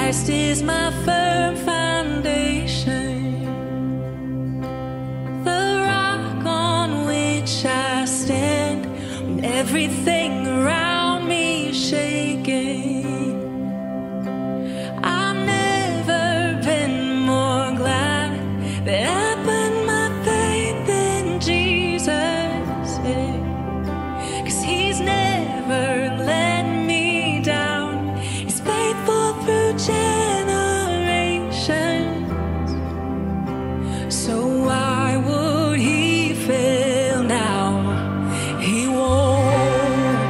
Christ is my firm foundation, the rock on which I stand when everything around me is shaking. I've never been more glad that I put my faith in Jesus, yeah. 'Cause he's never let me down. He's faithful through generations. So why would he fail now? He won't.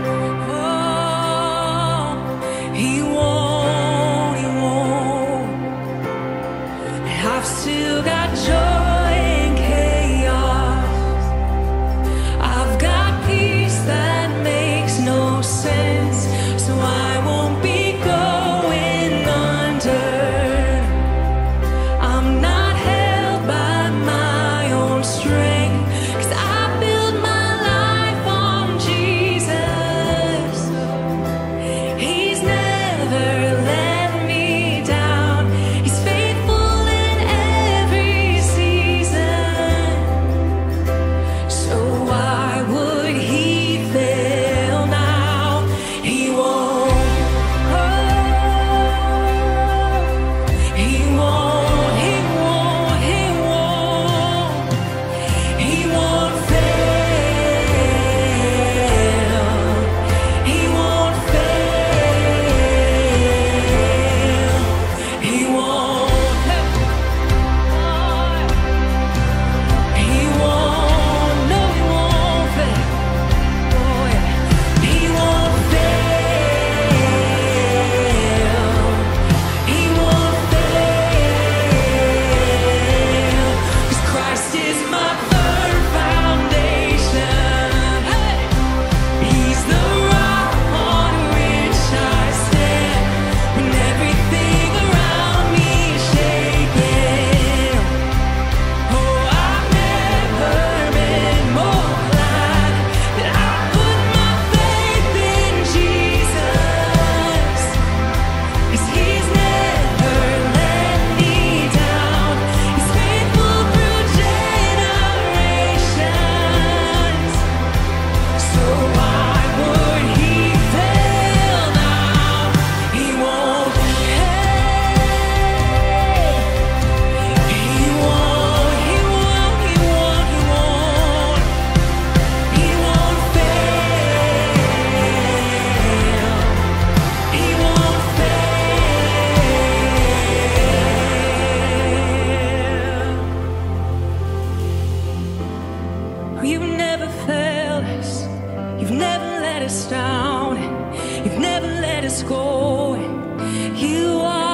Oh, he won't. He won't. I've still got joy in chaos. I've got peace that makes no sense. So I won't be going under. I'm not held by my own strength, 'cause I build my life on Jesus. He's never let me down. He's faithful in every season. So why would he fail now? He won't. Oh, he won't. He won't. He won't. He won't fail. He won't fail. He won't. He won't. No, he won't fail. Oh, yeah. He won't fail. He won't fail. 'Cause Christ is my firm foundation. Hey! He's the rock on which I stand when everything around me is shaking. Oh, I've never been more glad that I put my faith in Jesus. 'Cause he's never let me down. He's faithful through generations. So why would he fail now? He won't. He won't. He won't. He won't. He won't. He won't fail. He won't fail. You've never failed us. You've never let us down. You've never let us go. You are